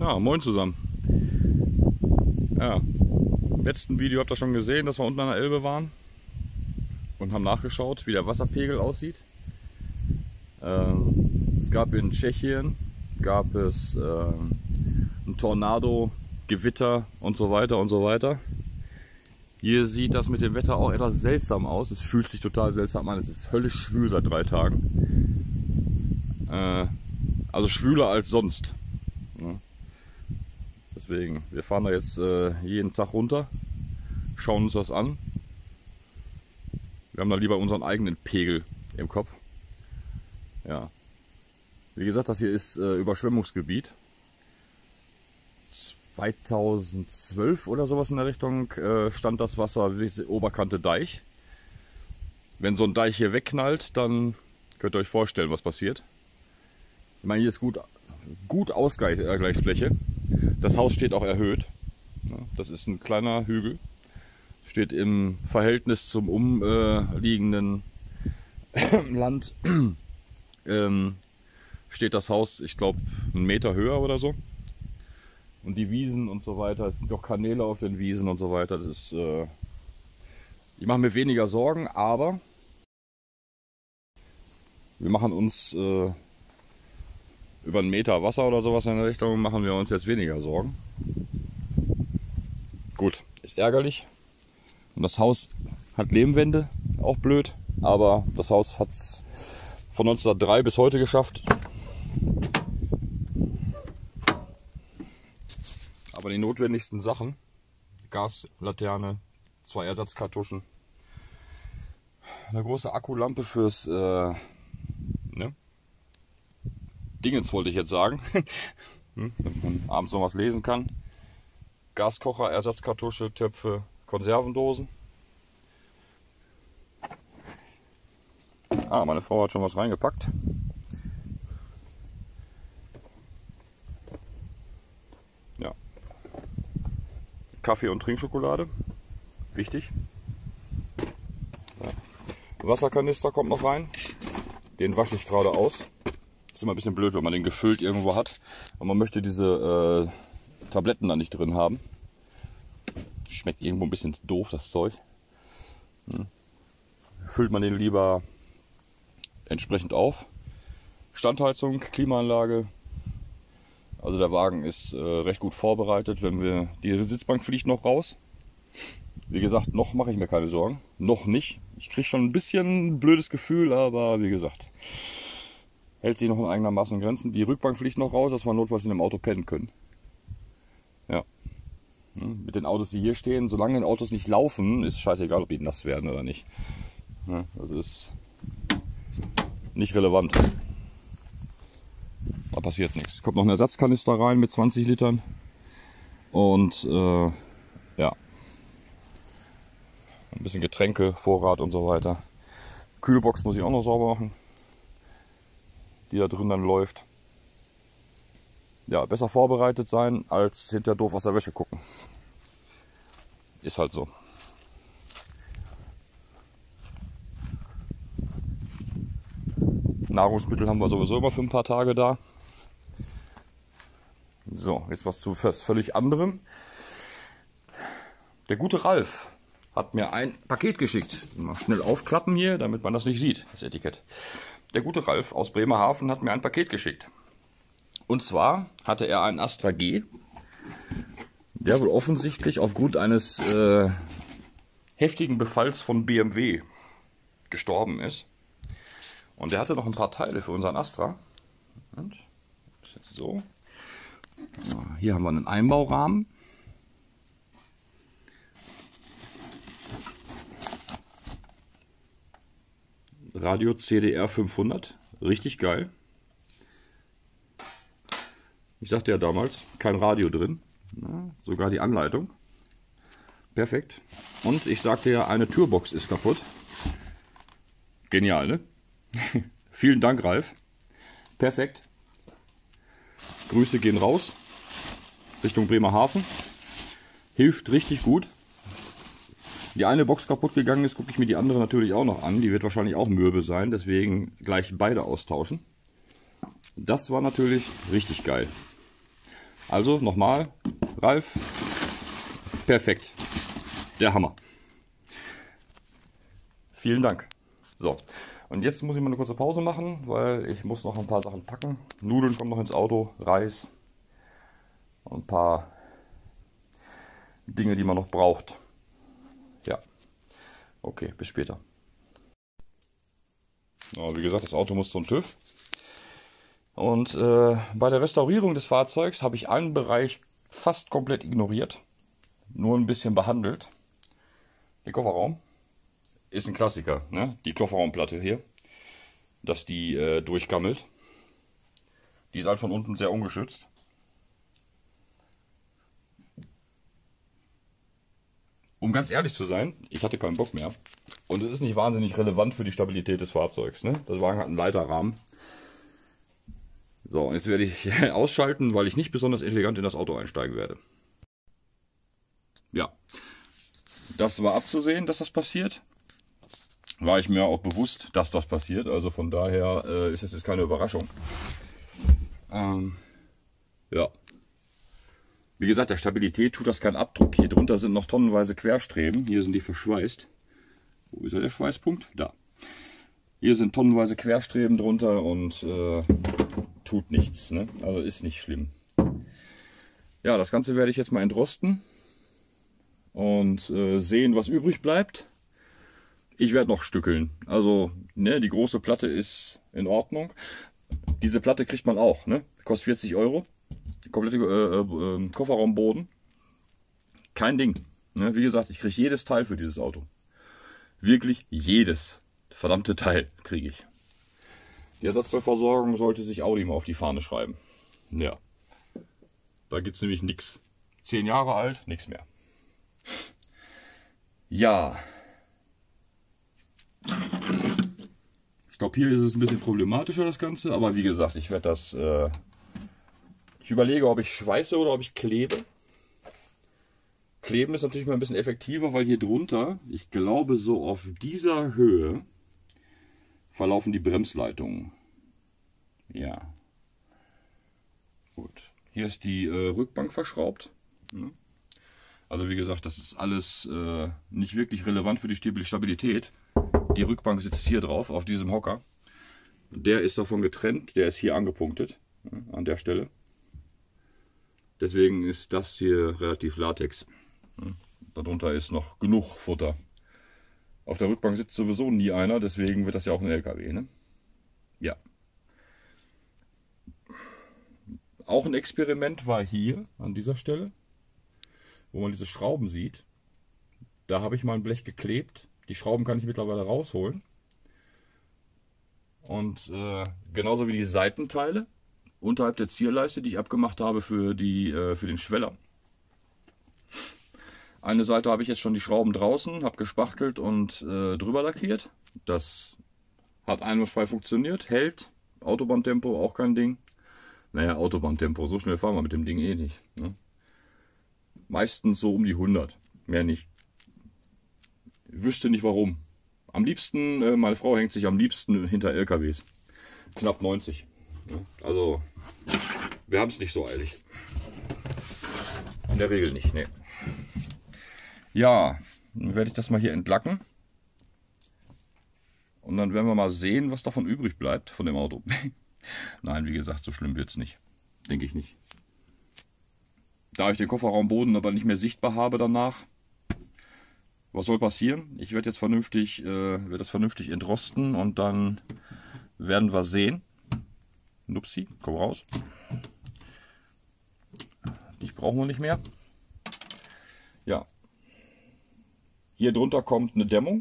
Ja, moin zusammen. Ja, im letzten Video habt ihr schon gesehen, dass wir unten an der Elbe waren und haben nachgeschaut, wie der Wasserpegel aussieht. Es gab in Tschechien ein Tornado, Gewitter und so weiter und so weiter. Hier sieht das mit dem Wetter auch etwas seltsam aus. Es fühlt sich total seltsam an. Es ist höllisch schwül seit 3 Tagen. Also schwüler als sonst. Ja. Deswegen, wir fahren da jetzt jeden Tag runter, schauen uns das an. Wir haben da lieber unseren eigenen Pegel im Kopf. Ja. Wie gesagt, das hier ist Überschwemmungsgebiet. 2012 oder sowas in der Richtung stand das Wasser Oberkante Deich. Wenn so ein Deich hier wegknallt, dann könnt ihr euch vorstellen, was passiert. Ich meine, hier ist gut Ausgleichsfläche. Das Haus steht auch erhöht. Das ist ein kleiner Hügel. Steht im Verhältnis zum umliegenden Land. Steht das Haus, ich glaube, 1 Meter höher oder so. Und die Wiesen und so weiter, es sind doch Kanäle auf den Wiesen und so weiter. Das ist, ich mache mir weniger Sorgen, aber wir machen uns über 1 Meter Wasser oder sowas in der Richtung, machen wir uns jetzt weniger Sorgen. Gut, ist ärgerlich. Und das Haus hat Lehmwände, auch blöd, aber das Haus hat es von 1903 bis heute geschafft. Aber die notwendigsten Sachen, Gas, Laterne, 2 Ersatzkartuschen, eine große Akkulampe fürs Dingens wollte ich jetzt sagen, damit man abends noch was lesen kann. Gaskocher, Ersatzkartusche, Töpfe, Konservendosen. Ah, meine Frau hat schon was reingepackt. Ja. Kaffee und Trinkschokolade. Wichtig. Ja. Wasserkanister kommt noch rein. Den wasche ich gerade aus. Ist immer ein bisschen blöd, wenn man den gefüllt irgendwo hat. Und man möchte diese Tabletten da nicht drin haben. Schmeckt irgendwo ein bisschen doof, das Zeug. Füllt man den lieber entsprechend auf. Standheizung, Klimaanlage. Also der Wagen ist recht gut vorbereitet. Die Sitzbank fliegt noch raus. Wie gesagt, noch mache ich mir keine Sorgen. Noch nicht. Ich kriege schon ein bisschen ein blödes Gefühl, aber wie gesagt, hält sich noch in einigermaßen Grenzen. Die Rückbank fliegt noch raus, dass wir notfalls in dem Auto pennen können. Ja. Mit den Autos, die hier stehen, solange die Autos nicht laufen, ist scheißegal, ob die nass werden oder nicht. Ja, das ist nicht relevant. Da passiert nichts. Kommt noch ein Ersatzkanister rein mit 20 Litern. Und ja, ein bisschen Getränke, Vorrat und so weiter. Kühlbox muss ich auch noch sauber machen, die da drin dann läuft. Ja, besser vorbereitet sein, als hinter doof aus der Wäsche gucken. Ist halt so. Nahrungsmittel haben wir sowieso immer für ein paar Tage da. So, jetzt was zu völlig anderem. Der gute Ralf hat mir ein Paket geschickt. Mal schnell aufklappen hier, damit man das nicht sieht, das Etikett. Der gute Ralf aus Bremerhaven hat mir ein Paket geschickt. Und zwar hatte er einen Astra G, der wohl offensichtlich aufgrund eines heftigen Befalls von BMW gestorben ist. Und der hatte noch ein paar Teile für unseren Astra. Und das ist jetzt so. Hier haben wir einen Einbaurahmen. Radio CDR 500. Richtig geil. Ich sagte ja damals, kein Radio drin. Ja, sogar die Anleitung. Perfekt. Und ich sagte ja, eine Türbox ist kaputt. Genial, ne? Vielen Dank, Ralf. Perfekt. Grüße gehen raus. Richtung Bremerhaven. Hilft richtig gut. Die eine Box kaputt gegangen ist, gucke ich mir die andere natürlich auch noch an. Die wird wahrscheinlich auch mürbe sein, deswegen gleich beide austauschen. Das war natürlich richtig geil. Also nochmal, Ralf, perfekt, der Hammer. Vielen Dank. So, und jetzt muss ich mal eine kurze Pause machen, weil ich muss noch ein paar Sachen packen. Nudeln kommen noch ins Auto, Reis und ein paar Dinge, die man noch braucht. Ja, okay, bis später. Ja, wie gesagt, das Auto muss zum TÜV. Und bei der Restaurierung des Fahrzeugs habe ich einen Bereich fast komplett ignoriert. Nur ein bisschen behandelt. Der Kofferraum ist ein Klassiker, ne? Die Kofferraumplatte hier, dass die durchgammelt. Die ist halt von unten sehr ungeschützt. Um ganz ehrlich zu sein, ich hatte keinen Bock mehr. Und es ist nicht wahnsinnig relevant für die Stabilität des Fahrzeugs, ne? Das Wagen hat einen Leiterrahmen. So, und jetzt werde ich ausschalten, weil ich nicht besonders elegant in das Auto einsteigen werde. Ja, das war abzusehen, dass das passiert. War ich mir auch bewusst, dass das passiert. Also von daher ist es jetzt keine Überraschung. Ja. Wie gesagt, der Stabilität tut das keinen Abdruck. Hier drunter sind noch tonnenweise Querstreben. Hier sind die verschweißt. Wo ist der Schweißpunkt? Da. Hier sind tonnenweise Querstreben drunter und tut nichts, ne? Also ist nicht schlimm. Ja, das Ganze werde ich jetzt mal entrosten und sehen, was übrig bleibt. Ich werde noch stückeln. Also, ne, die große Platte ist in Ordnung. Diese Platte kriegt man auch, ne? Kostet 40 Euro. Die komplette Kofferraumboden. Kein Ding. Ne? Wie gesagt, ich kriege jedes Teil für dieses Auto. Wirklich jedes verdammte Teil kriege ich. Die Ersatzteilversorgung sollte sich Audi mal auf die Fahne schreiben. Ja. Da gibt es nämlich nichts. 10 Jahre alt, nichts mehr. Ja. Ich glaube, hier ist es ein bisschen problematischer, das Ganze. Aber wie gesagt, ich werde das... ich überlege, ob ich schweiße oder ob ich klebe. Kleben ist natürlich mal ein bisschen effektiver, weil hier drunter, ich glaube so auf dieser Höhe, verlaufen die Bremsleitungen. Ja. Gut. Hier ist die Rückbank verschraubt. Also wie gesagt, das ist alles nicht wirklich relevant für die Stabilität. Die Rückbank sitzt hier drauf, auf diesem Hocker. Der ist davon getrennt, der ist hier angepunktet, an der Stelle. Deswegen ist das hier relativ Latex. Darunter ist noch genug Futter. Auf der Rückbank sitzt sowieso nie einer, deswegen wird das ja auch ein LKW, ne? Ja. Auch ein Experiment war hier, an dieser Stelle, wo man diese Schrauben sieht. Da habe ich mal ein Blech geklebt. Die Schrauben kann ich mittlerweile rausholen. Und genauso wie die Seitenteile unterhalb der Zierleiste, die ich abgemacht habe für den Schweller. Eine Seite habe ich jetzt schon die Schrauben draußen, habe gespachtelt und drüber lackiert. Das hat einwandfrei funktioniert, hält. Autobahntempo auch kein Ding. Naja, Autobahntempo, so schnell fahren wir mit dem Ding eh nicht. Ne? Meistens so um die 100, mehr nicht. Ich wüsste nicht warum. Am liebsten, meine Frau hängt sich am liebsten hinter LKWs. Knapp 90. Ne? Also, wir haben es nicht so eilig. In der Regel nicht, ne. Ja, dann werde ich das mal hier entlacken. Und dann werden wir mal sehen, was davon übrig bleibt, von dem Auto. Nein, wie gesagt, so schlimm wird es nicht. Denke ich nicht. Da ich den Kofferraumboden aber nicht mehr sichtbar habe danach, was soll passieren? Ich werde jetzt das vernünftig entrosten und dann werden wir sehen. Nupsi, komm raus. Die brauchen wir nicht mehr. Ja. Hier drunter kommt eine Dämmung.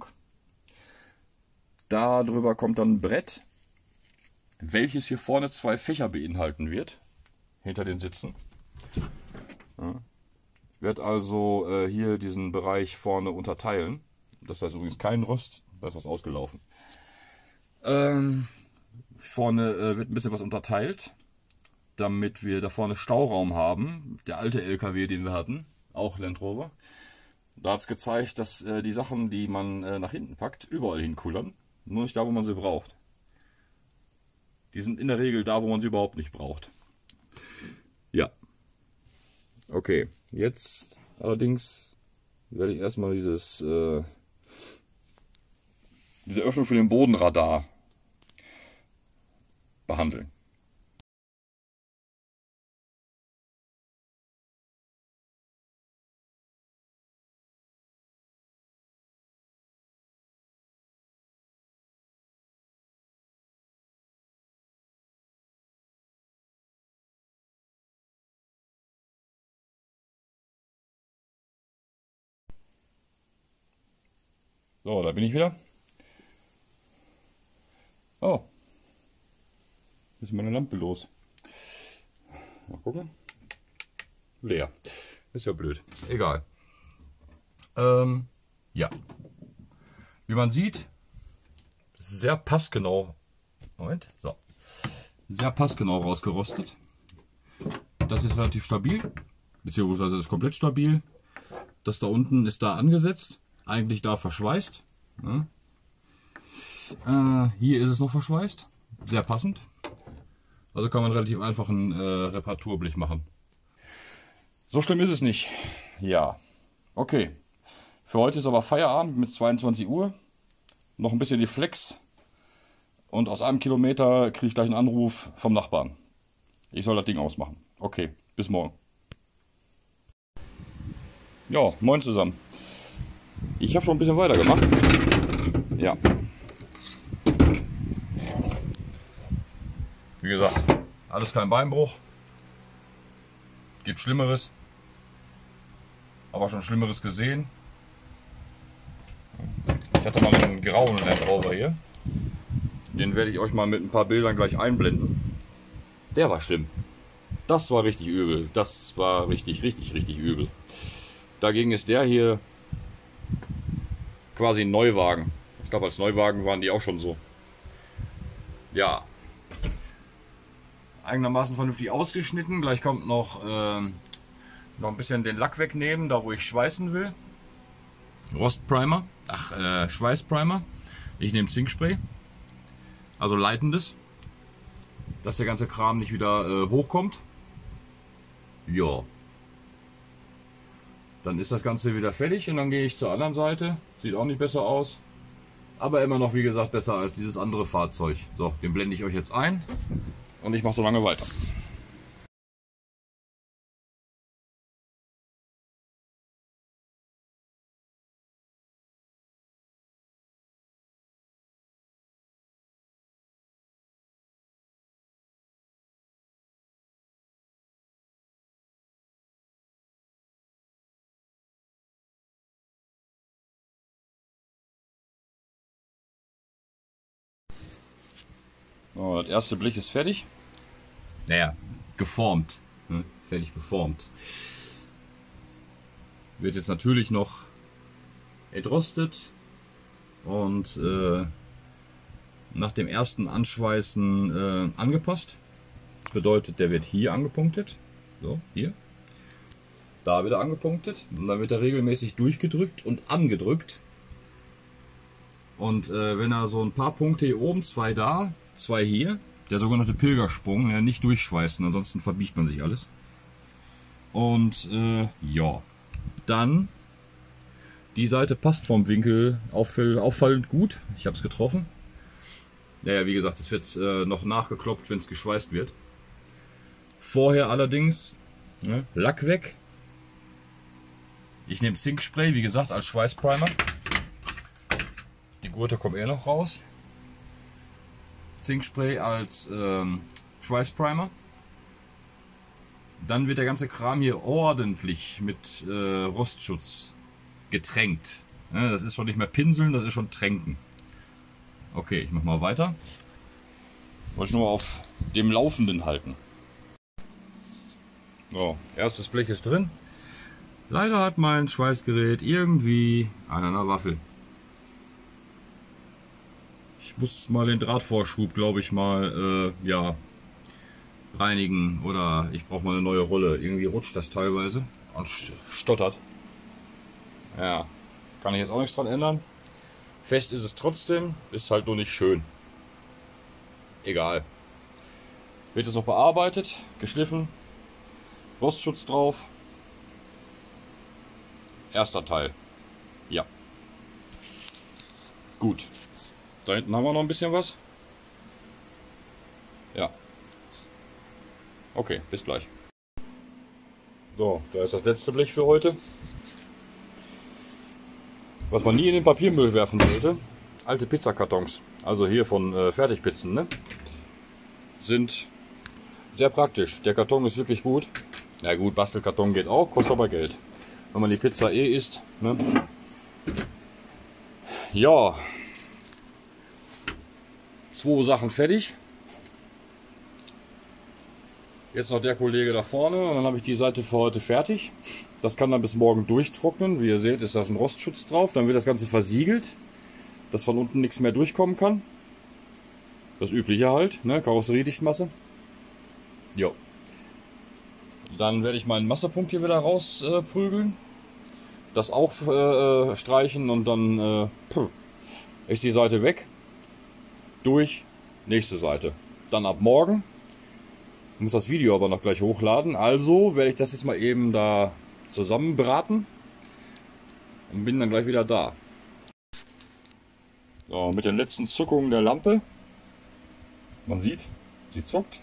Darüber kommt dann ein Brett, welches hier vorne 2 Fächer beinhalten wird, hinter den Sitzen. Ja. Ich werde also hier diesen Bereich vorne unterteilen. Das ist übrigens kein Rost, da ist was ausgelaufen. Vorne wird ein bisschen was unterteilt, damit wir da vorne Stauraum haben. Der alte LKW, den wir hatten, auch Land Rover. Da hat es gezeigt, dass die Sachen, die man nach hinten packt, überall hinkullern. Nur nicht da, wo man sie braucht. Die sind in der Regel da, wo man sie überhaupt nicht braucht. Ja. Okay, jetzt allerdings werde ich erstmal diese Öffnung für den Bodenradar behandeln. So, da bin ich wieder. Oh, ist meine Lampe los. Mal gucken. Leer. Ist ja blöd. Egal. Ja. Wie man sieht, sehr passgenau. Moment. So. Sehr passgenau rausgerostet. Das ist relativ stabil. Beziehungsweise ist komplett stabil. Das da unten ist da angesetzt. Eigentlich da verschweißt. Ja. Hier ist es noch verschweißt. Sehr passend. Also kann man relativ einfach ein Reparaturblech machen. So schlimm ist es nicht. Ja. Okay. Für heute ist aber Feierabend mit 22 Uhr. Noch ein bisschen die Flex. Und aus einem Kilometer kriege ich gleich einen Anruf vom Nachbarn. Ich soll das Ding ausmachen. Okay, bis morgen. Ja, moin zusammen. Ich habe schon ein bisschen weiter gemacht. Ja. Wie gesagt, alles kein Beinbruch. Gibt Schlimmeres. Aber schon Schlimmeres gesehen. Ich hatte mal einen grauen Land Rover hier. Den werde ich euch mal mit ein paar Bildern gleich einblenden. Der war schlimm. Das war richtig übel. Das war richtig übel. Dagegen ist der hier quasi ein Neuwagen. Ich glaube, als Neuwagen waren die auch schon so. Ja. Eigenermaßen vernünftig ausgeschnitten. Gleich kommt noch ein bisschen den Lack wegnehmen, da wo ich schweißen will. Rostprimer. Schweißprimer. Ich nehme Zinkspray. Also leitendes. Dass der ganze Kram nicht wieder hochkommt. Ja. Dann ist das Ganze wieder fertig und dann gehe ich zur anderen Seite. Sieht auch nicht besser aus. Aber immer noch, wie gesagt, besser als dieses andere Fahrzeug. So, den blende ich euch jetzt ein. Und ich mache so lange weiter. So, das erste Blech ist fertig. Naja, geformt. Fertig geformt. Wird jetzt natürlich noch entrostet und nach dem ersten Anschweißen angepasst. Das bedeutet, der wird hier angepunktet. So, hier. Da wird er angepunktet. Und dann wird er regelmäßig durchgedrückt und angedrückt. Und wenn er so ein paar Punkte hier oben, 2 da, 2 hier, der sogenannte Pilgersprung, ja, nicht durchschweißen, ansonsten verbiegt man sich alles. Und ja, dann die Seite passt vom Winkel auffallend gut. Ich habe es getroffen. Naja, wie gesagt, es wird noch nachgeklopft, wenn es geschweißt wird. Vorher allerdings Lack weg. Ich nehme Zinkspray, wie gesagt, als Schweißprimer. Die Gurte kommt noch raus. Zinkspray als Schweißprimer. Dann wird der ganze Kram hier ordentlich mit Rostschutz getränkt. Ja, das ist schon nicht mehr pinseln, das ist schon tränken. Okay, ich mache mal weiter. Wollte ich nur auf dem Laufenden halten. So, erstes Blech ist drin. Leider hat mein Schweißgerät irgendwie an einer Waffel. Ich muss mal den Drahtvorschub, glaube ich, mal ja, reinigen oder ich brauche mal eine neue Rolle. Irgendwie rutscht das teilweise und stottert. Ja, kann ich jetzt auch nichts dran ändern. Fest ist es trotzdem, ist halt nur nicht schön. Egal. Wird jetzt noch bearbeitet, geschliffen, Rostschutz drauf erster Teil. Ja. Gut. Da hinten haben wir noch ein bisschen was. Ja. Okay, bis gleich. So, da ist das letzte Blech für heute. Was man nie in den Papiermüll werfen sollte, alte Pizzakartons, also hier von Fertigpizzen, ne? Sind sehr praktisch. Der Karton ist wirklich gut. Ja gut, Bastelkarton geht auch, kostet aber Geld. Wenn man die Pizza isst, ne? Ja. 2 Sachen fertig. Jetzt noch der Kollege da vorne und dann habe ich die Seite für heute fertig. Das kann dann bis morgen durchtrocknen. Wie ihr seht, ist da schon Rostschutz drauf. Dann wird das Ganze versiegelt, dass von unten nichts mehr durchkommen kann. Das Übliche halt, ne? Karosseriedichtmasse. Jo. Dann werde ich meinen Massepunkt hier wieder rausprügeln. Das auch streichen und dann ist die Seite weg. Durch, nächste Seite. Dann ab morgen. Ich muss das Video aber noch gleich hochladen. Also werde ich das jetzt mal eben da zusammen braten. Und bin dann gleich wieder da. So, mit den letzten Zuckungen der Lampe. Man sieht, sie zuckt.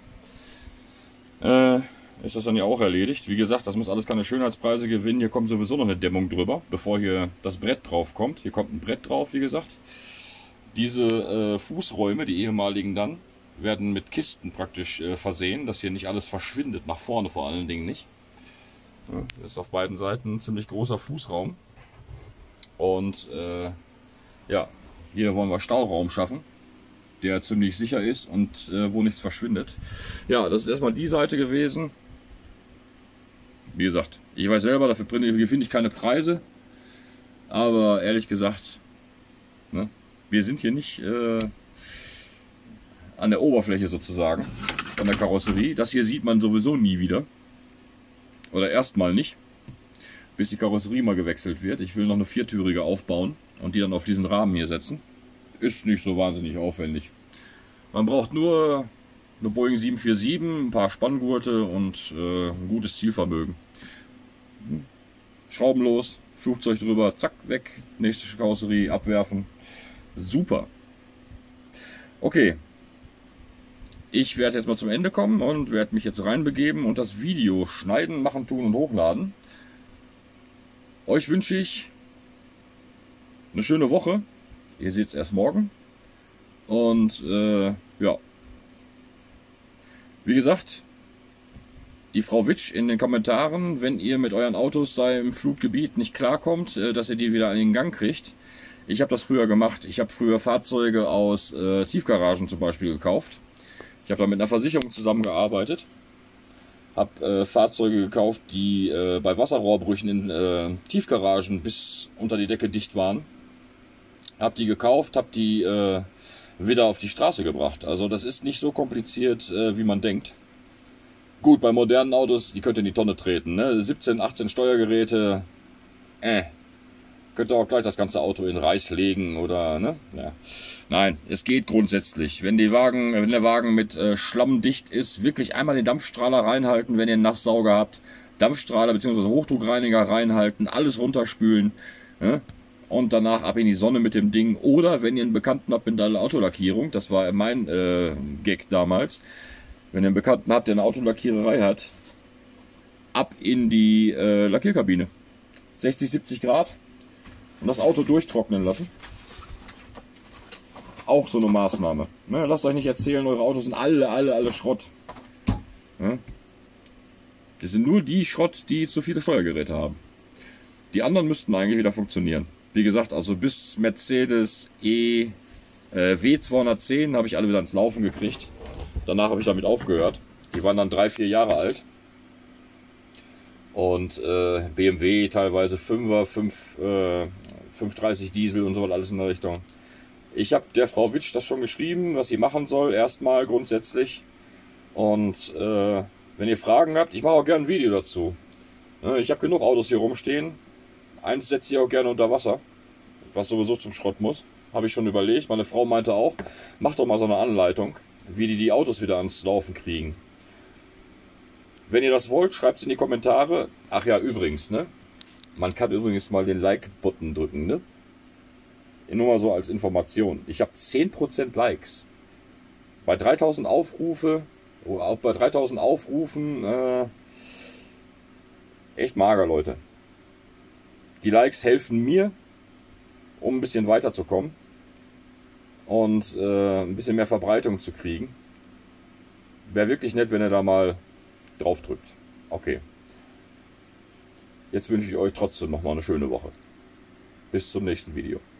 Ist das dann ja auch erledigt. Wie gesagt, das muss alles keine Schönheitspreise gewinnen. Hier kommt sowieso noch eine Dämmung drüber, bevor hier das Brett drauf kommt. Hier kommt ein Brett drauf, wie gesagt. Diese Fußräume, die ehemaligen dann, werden mit Kisten praktisch versehen, dass hier nicht alles verschwindet, nach vorne vor allen Dingen nicht. Das ist auf beiden Seiten ein ziemlich großer Fußraum. Und ja, hier wollen wir Stauraum schaffen, der ziemlich sicher ist und wo nichts verschwindet. Ja, das ist erstmal die Seite gewesen. Wie gesagt, ich weiß selber, dafür finde ich keine Preise. Aber ehrlich gesagt, ne, wir sind hier nicht an der Oberfläche sozusagen von der Karosserie. Das hier sieht man sowieso nie wieder. Oder erstmal nicht, bis die Karosserie mal gewechselt wird. Ich will noch eine viertürige aufbauen und die dann auf diesen Rahmen hier setzen. Ist nicht so wahnsinnig aufwendig. Man braucht nur eine Boeing 747, ein paar Spanngurte und ein gutes Zielvermögen. Schrauben los, Flugzeug drüber, zack, weg, nächste Karosserie abwerfen. Super. Okay. Ich werde jetzt mal zum Ende kommen und werde mich jetzt reinbegeben und das Video schneiden, machen, tun und hochladen. Euch wünsche ich eine schöne Woche. Ihr seht es erst morgen. Und ja. Wie gesagt, die Frau Witsch in den Kommentaren, wenn ihr mit euren Autos da im Flutgebiet nicht klarkommt, dass ihr die wieder in den Gang kriegt. Ich habe das früher gemacht. Ich habe früher Fahrzeuge aus Tiefgaragen zum Beispiel gekauft. Ich habe da mit einer Versicherung zusammengearbeitet, habe Fahrzeuge gekauft, die bei Wasserrohrbrüchen in Tiefgaragen bis unter die Decke dicht waren. Habe die gekauft, habe die wieder auf die Straße gebracht. Also das ist nicht so kompliziert, wie man denkt. Gut, bei modernen Autos, die könnt ihr in die Tonne treten, ne? 17, 18 Steuergeräte, könnt ihr auch gleich das ganze Auto in Reis legen oder, ne? Ja. Nein, es geht grundsätzlich. Wenn der Wagen mit Schlamm dicht ist, wirklich einmal den Dampfstrahler reinhalten, wenn ihr einen Nasssauger habt. Dampfstrahler bzw. Hochdruckreiniger reinhalten, alles runterspülen, ne? Und danach ab in die Sonne mit dem Ding. Oder wenn ihr einen Bekannten habt mit einer Autolackierung, das war mein Gag damals, wenn ihr einen Bekannten habt, der eine Autolackiererei hat, ab in die Lackierkabine. 60, 70 Grad und das Auto durchtrocknen lassen. Auch so eine Maßnahme. Ne, lasst euch nicht erzählen, eure Autos sind alle Schrott. Ne? Das sind nur die Schrott, die zu viele Steuergeräte haben. Die anderen müssten eigentlich wieder funktionieren. Wie gesagt, also bis Mercedes W210 habe ich alle wieder ins Laufen gekriegt. Danach habe ich damit aufgehört. Die waren dann 3, 4 Jahre alt. Und BMW teilweise 5er, 530 Diesel und so was alles in der Richtung. Ich habe der Frau Witsch das schon geschrieben, was sie machen soll, erstmal grundsätzlich. Und wenn ihr Fragen habt, ich mache auch gerne ein Video dazu. Ich habe genug Autos hier rumstehen. Eins setze ich auch gerne unter Wasser, was sowieso zum Schrott muss. Habe ich schon überlegt. Meine Frau meinte auch, mach doch mal so eine Anleitung, wie die Autos wieder ans Laufen kriegen. Wenn ihr das wollt, schreibt es in die Kommentare. Ach ja, übrigens, ne? Man kann übrigens mal den Like-Button drücken, ne? Nur mal so als Information. Ich habe 10% Likes. Bei 3000 Aufrufe, oder auch bei 3000 Aufrufen, echt mager, Leute. Die Likes helfen mir, um ein bisschen weiterzukommen und ein bisschen mehr Verbreitung zu kriegen. Wäre wirklich nett, wenn ihr da mal drauf drückt. Okay. Jetzt wünsche ich euch trotzdem noch mal eine schöne Woche. Bis zum nächsten Video.